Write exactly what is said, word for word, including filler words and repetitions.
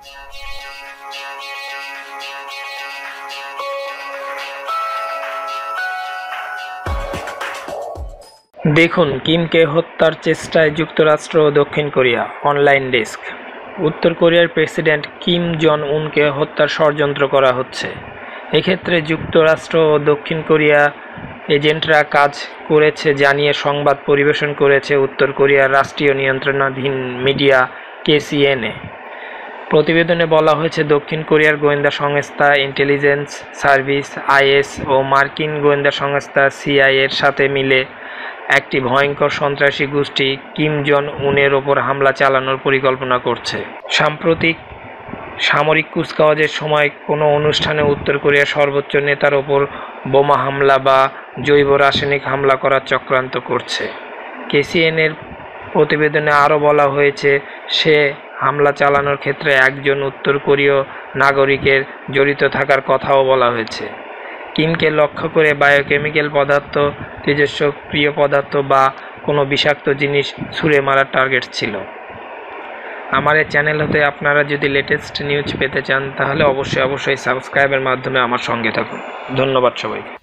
দেখুন, কিমকে হত্যার চেষ্টায় যুক্তরাষ্ট্র ও দক্ষিণ কোরিয়া। Online desk. উত্তর কোরিয়ার প্রেসিডেন্ট কিম জন উনকে হত্যার ষড়যন্ত্র করা হচ্ছে। এক্ষেত্রে যুক্তরাষ্ট্র ও দক্ষিণ কোরিয়া এজেন্টরা কাজ করেছে জানিয়ে সংবাদ পরিবেশন করেছে উত্তর কোরিয়ার রাষ্ট্রীয় নিয়ন্ত্রণাধীন মিডিয়া কেসিএনএ। প্রতিবেদনে বলা হয়েছে, দক্ষিণ কোরিয়ার গোয়েন্দা সংস্থা ইন্টেলিজেন্স সার্ভিস আইএস ও মার্কিন গোয়েন্দা সংস্থা সিআইএর সাথে মিলে একটি ভয়ঙ্কর সন্ত্রাসী গোষ্ঠী কিম জন উনের ওপর হামলা চালানোর পরিকল্পনা করছে। সাম্প্রতিক সামরিক কুচকাওয়াজের সময় কোনো অনুষ্ঠানে উত্তর কোরিয়ার সর্বোচ্চ নেতার ওপর বোমা হামলা বা জৈব রাসায়নিক হামলা করার চক্রান্ত করছে। কেসিএনের প্রতিবেদনে আরও বলা হয়েছে, সে হামলা চালানোর ক্ষেত্রে একজন উত্তর কোরীয় নাগরিকের জড়িত থাকার কথাও বলা হয়েছে। কিমকে লক্ষ্য করে বায়োকেমিক্যাল পদার্থ, তেজস্ক্রিয় পদার্থ বা কোনো বিষাক্ত জিনিস ছুঁড়ে মারার টার্গেট ছিল। আমার এই চ্যানেল হতে আপনারা যদি লেটেস্ট নিউজ পেতে চান তাহলে অবশ্যই অবশ্যই সাবস্ক্রাইবের মাধ্যমে আমার সঙ্গে থাকুন। ধন্যবাদ সবাইকে।